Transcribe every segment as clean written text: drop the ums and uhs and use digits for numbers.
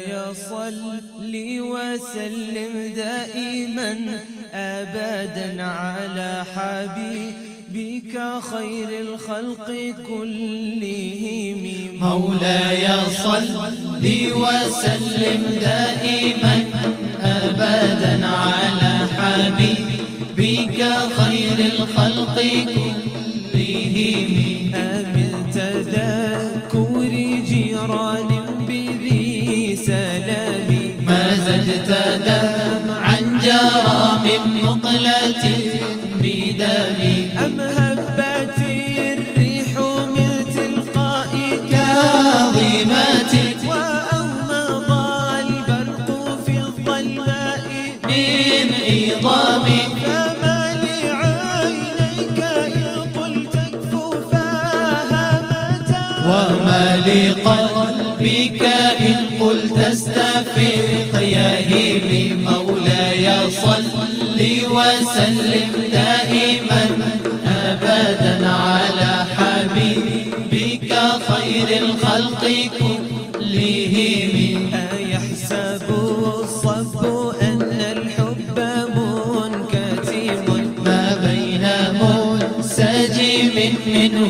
صل وسلم دائما أبدا على حبيبك خير الخلق كلهم. مولاي صل وسلم دائما أبدا على حبيبك خير الخلق كلهم. من تذكر جيران بذي سلام ما زدت دمعا جرى من مقلة بدمي. أم هبت الريح من تلقاء كاظمات وأومض البرق في الظلماء من عظامي. فما لعينيك إن قلت كفوفها متى وما لقلبك إن قلت استفق يهيمي. مولاي صل وسلم دائما أبدا على حبيبك خير الخلق كلهم. أيحسب الصب أن الحب منكتم ما بين منسجم منه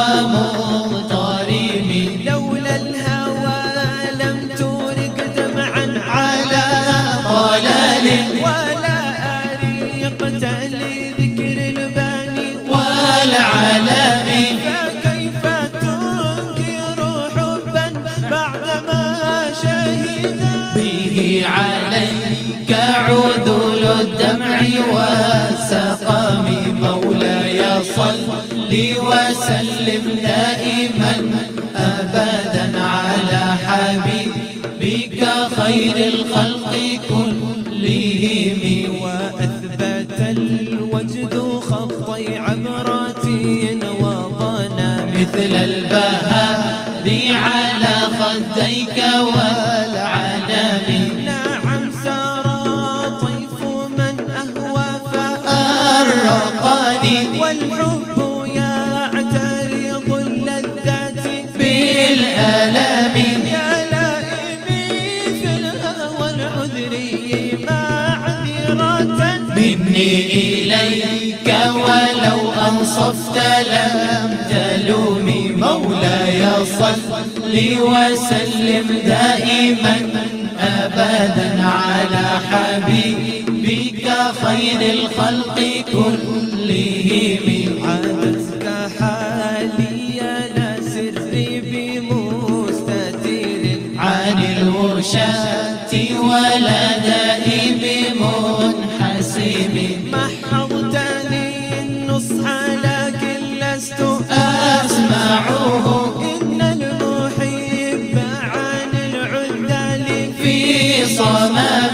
ومغترم. لولا الهوى لم تورق دمعا على ضلال ولا أريقت لذكر الباني والعلام. فكيف تنكر حبا بعدما شهد به عليك عذول الدمع والسقام. مولاي صل وسلم دائما أبدا على حبيبك خير الخلق كلهم. وأثبت الوجد خطي عبراتي وضنا مثل البهاء على خديك والعنام. نعم سارى طيف من أهوى الرقاني والحب يعترض اللذات بالآلام. يا لائمي في الهوى العذري معذرة مني إليك ولو أنصفت لم تلومي. مولاي صل وسلم دائما أبدا على حبيبك خير الخلق كلهم. عادتك حالي لا سري بمستتر عن الوشاة ولا دائب منحسب. محضتني النصح لكن لست أسمعه إن المحب عن العدال في صمام.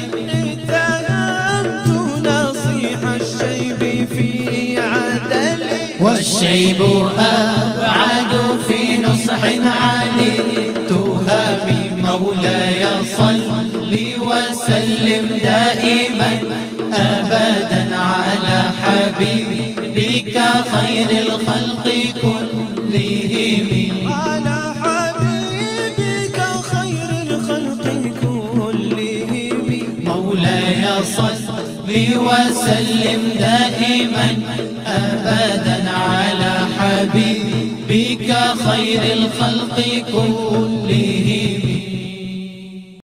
اتهمت نصيح الشيب في عدل والشيب أبعد في نصح عن التهام. مولاي صل وسلم دائما أبدا على حبيبك خير الخلق كلهم. على حبيبك خير الخلق كلهم. مولاي صل وسلم دائما أبدا على حبيبك خير الخلق كلهم.